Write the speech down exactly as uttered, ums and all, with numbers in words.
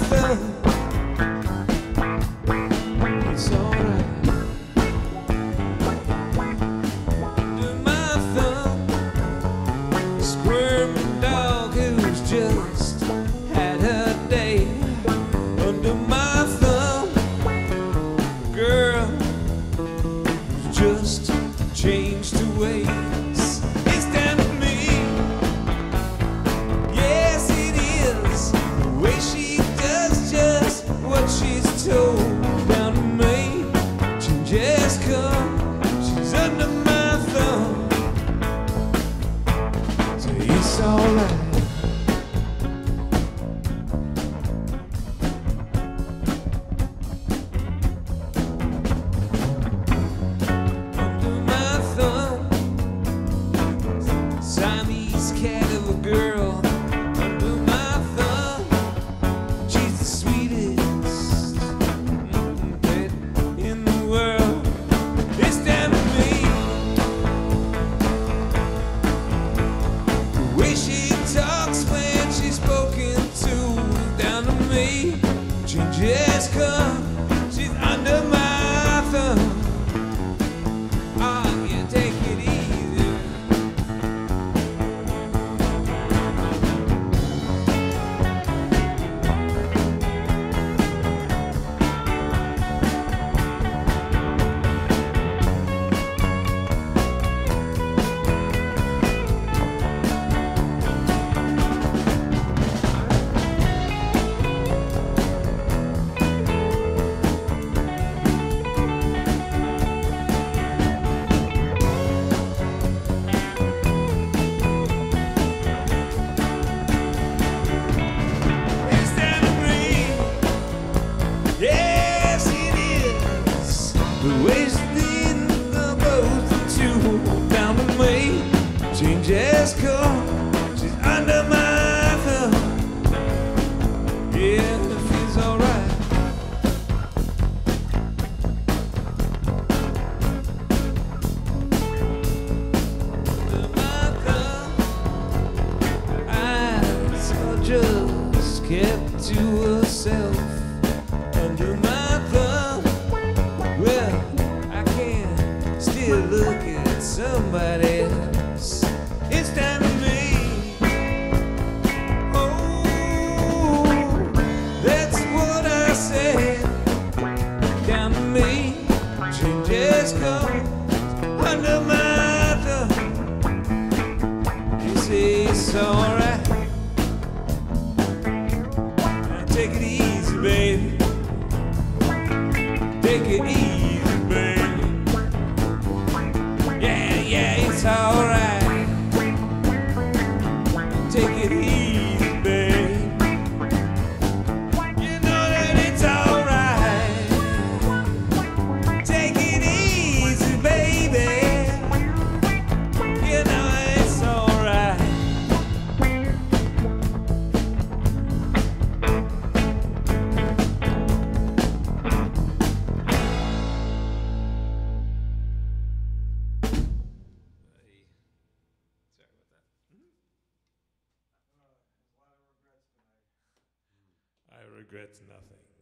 thumb. It's alright. Under my thumb, squirming dog who's just had her day. Under my thumb, girl who's just changed her ways. It's down to me. Yes, it is. The way she does just what she's told. Down to me. Change has come. She's under my thumb. So it's alright. Siamese cat of a girl under my thumb. She's the sweetest pet in the world. It's down to me. The way she talks when she's spoken to. Down to me. Change has come. She's under my thumb. Ah, you take it easy. Yes, it is. The ways lead the both to down to me. Change has come. She's under my thumb. Yeah, it feels alright. Under my thumb, eyes are just kept to herself. Under my thumb, well, I can still look at somebody else. It's down to me. Oh, that's what I said. Down to me. Change has come. Under my thumb. You say it's alright. Now take it easy, baby. Take it easy, baby. Yeah, yeah, it's alright. Take it easy, baby. You know that it's alright. Take it easy, baby. You know it's alright. I regret nothing.